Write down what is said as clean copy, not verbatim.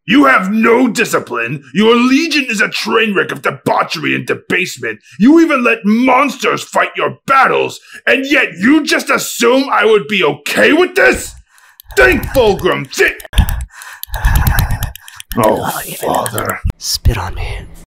You have no discipline. Your legion is a train wreck of debauchery and debasement. You even let monsters fight your battles, and yet you just assume I would be okay with this? Thinkfulgrim, sit! Oh, Father. Spit on me.